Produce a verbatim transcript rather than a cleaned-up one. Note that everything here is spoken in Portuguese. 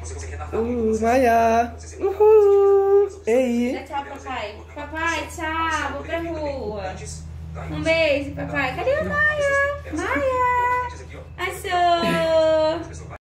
Uh, Maia. Uhul. Ei. Dá tchau, papai. Papai, tchau. Vou pra rua. Um beijo, papai. Cadê a Maia?